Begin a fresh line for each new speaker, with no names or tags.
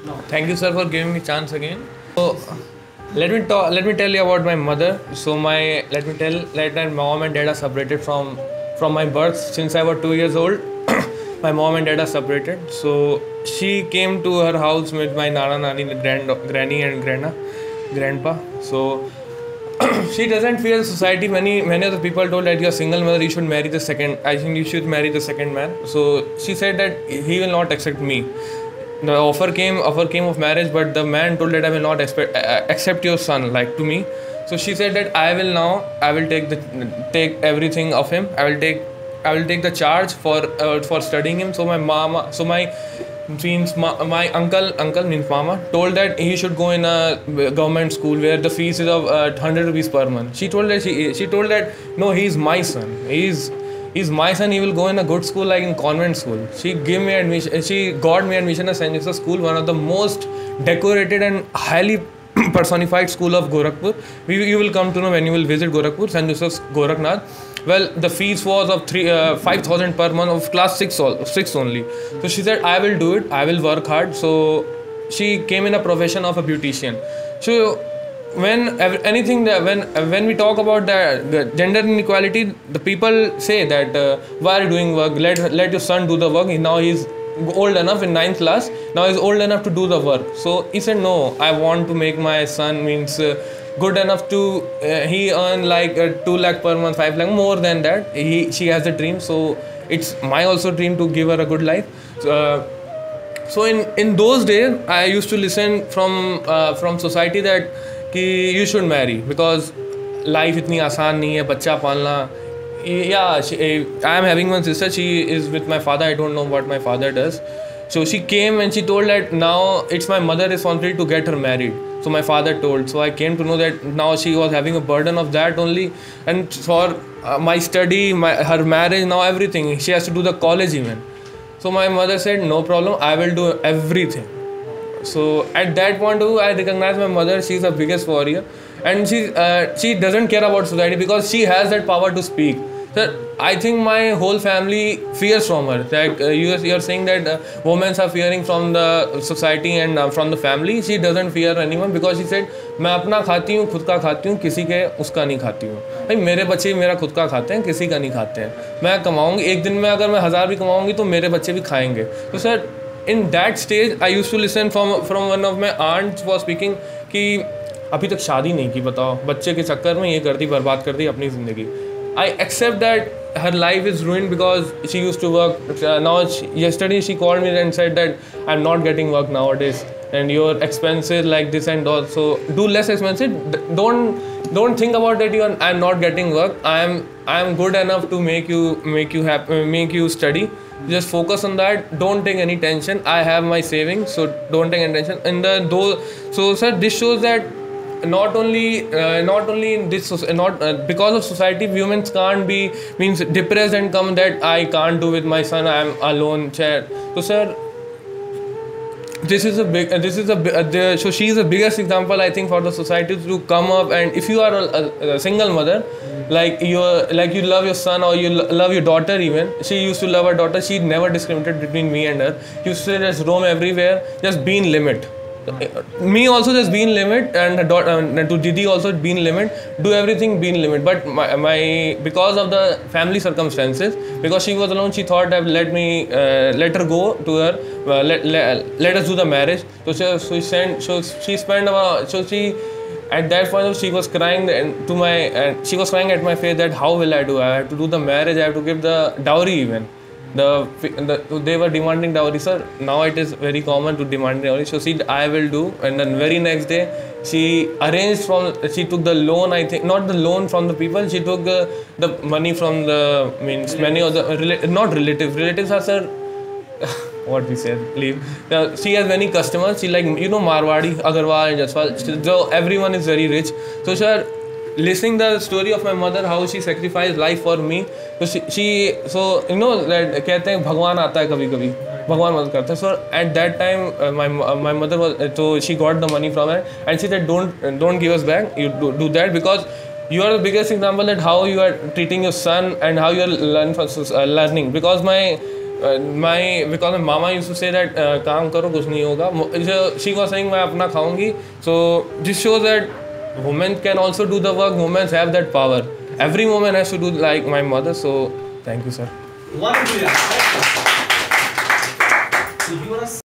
Thank you, sir, for giving me chance again. So, let me tell you about my mother. So, my let me tell that my mom and dad are separated from my birth. Since I was 2 years old, my mom and dad are separated. So, she came to her house with my nana, nani, granny, and grandpa. So, she doesn't fear society. Many of the people told that you're a single mother, you should marry the second. I think you should marry the second man. So she said that he will not accept me. The offer came of marriage, but the man told that I will not accept your son like to me. So she said that I will take everything of him. I will take the charge for studying him. So my uncle means mama told that he should go in a government school where the fees is of 100 rupees per month. She told that no, he's my son. He's my son. He will go in a good school like in convent school. She gave me admission. She got me admission at Saint Joseph School, one of the most decorated and highly personified school of Gorakhpur. You will come to know when you will visit Gorakhpur, Saint Joseph's Gorakhnath. Well, the fees was of 5,000 per month of class six only. So she said, I will do it. I will work hard. So she came in a profession of a beautician. So when we talk about the gender inequality, the people say that why are you doing work? Let your son do the work. Now he's old enough in ninth class. Now he's old enough to do the work. So he said, no, I want to make my son means. Good enough to he earn like 2 lakh per month, 5 lakh more than that. She has a dream, so it's my also dream to give her a good life. So in those days I used to listen from society that कि you should marry because life इतनी आसान नहीं है बच्चा पालना. Yeah, I am having one sister. She is with my father. I don't know what my father does. So she came and she told that now it's my mother's responsibility to get her married. So my father told. So I came to know that now she was having a burden of that only. And for my study, her marriage, now everything. She has to do the college even. So my mother said, no problem, I will do everything. So at that point too, I recognize my mother. She's the biggest warrior. And she doesn't care about society because she has that power to speak. Sir, I think my whole family fears from her. Like you're saying that women are fearing from the society and from the family. She doesn't fear anyone because she said, मैं अपना खाती हूँ, खुद का खाती हूँ, किसी के उसका नहीं खाती हूँ. भाई मेरे बच्चे मेरा खुद का खाते हैं, किसी का नहीं खाते हैं. मैं कमाऊँगी एक दिन में अगर मैं 1000 भी कमाऊँगी तो मेरे बच्चे भी खाएंगे. तो sir in that stage I used to listen from one of my aunts was speaking कि अभी तक शादी नहीं की बताओ बच्चे के चक्कर में ये कर दी बर्बाद कर दी अपनी ज़िंदगी. I accept that her life is ruined because she used to work. Yesterday she called me and said that I'm not getting work nowadays and your expenses like this and all. So do less expensive. Don't think about that. I'm not getting work. I am good enough to make you happy, make you study. Just focus on that. Don't take any tension. I have my savings, so don't take any tension. So sir, this shows that. Not only in this not because of society women can't be means depressed and come that I can't do with my son, I am alone chair. So sir, so she is the biggest example I think for the society to come up. And if you are a single mother, like you love your son or you love your daughter, even she used to love her daughter, she never discriminated between me and her. She used to just roam everywhere, just be in limit. Me also just be in limit and to Didi also be in limit, do everything be in limit. But my because of the family circumstances, because she was alone, she thought that let her go to her, let us do the marriage. She at that point she was crying she was crying at my face that how will I do? I have to do the marriage, I have to give the dowry even. They were demanding dowry, sir. Now it is very common to demand dowry. So I will do, and then very next day she took the loan. I think not the loan from the people. She took the money from the many of the not relatives. Relatives are, sir. What we say, leave. She has many customers. She Marwadi, Agarwal, and Jaswal. So everyone is very rich. So sir, listening the story of my mother, how she sacrificed life for me. So that कहते हैं भगवान आता है कभी कभी, भगवान मदद करता है. So at that time my mother was, so she got the money from her and she said don't give us back, you do that because you are the biggest example that how you are treating your son and how you are learning. Because because my mama used to say that काम करो कुछ नहीं होगा. She was saying मैं अपना खाऊंगी. So this shows that women can also do the work. Women have that power. Every woman has to do like my mother. So thank you, sir.
Wonderful. If you want to